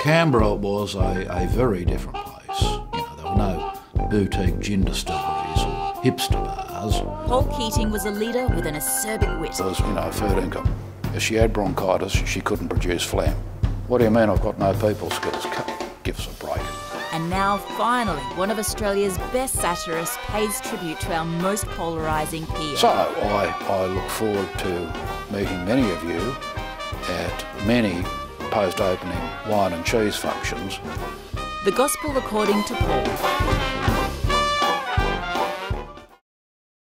Canberra was a very different place. You know, there were no boutique gin distilleries or hipster bars. Paul Keating was a leader with an acerbic wit. There was, fair income. If she had bronchitis, she couldn't produce phlegm. What do you mean I've got no people skills? Give us a break. And now, finally, one of Australia's best satirists pays tribute to our most polarising peer. So, I look forward to meeting many of you at many post-opening wine and cheese functions. The Gospel according to Paul.